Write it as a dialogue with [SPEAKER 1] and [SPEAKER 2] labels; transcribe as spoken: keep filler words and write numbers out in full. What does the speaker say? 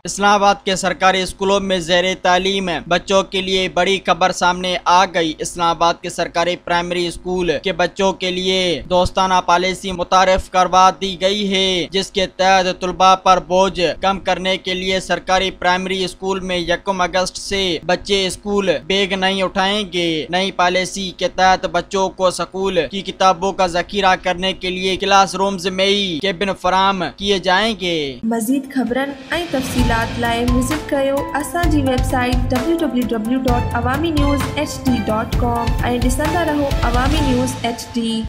[SPEAKER 1] इस्लामाबाद के सरकारी स्कूलों में ज़ेरे तालीम बच्चों के लिए बड़ी खबर सामने आ गई। इस्लामाबाद के सरकारी प्राइमरी स्कूल के बच्चों के लिए दोस्ताना पॉलिसी मुतारिफ करवा दी गई है, जिसके तहत तुलबा पर बोझ कम करने के लिए सरकारी प्राइमरी स्कूल में यकम अगस्त से बच्चे स्कूल बैग नहीं उठाएंगे। नई पॉलिसी के तहत बच्चों को स्कूल की किताबों का जखीरा करने के लिए क्लासरूम्स में ही केबिन फराम किए जाएंगे।
[SPEAKER 2] मजीद खबरन ऐं तफ़सीलात लाइ विज़िट कयो असांजी website W W W dot Awami news H D dot com ऐं ॾिसंदा रहो अवामी न्यूज़ एच डी।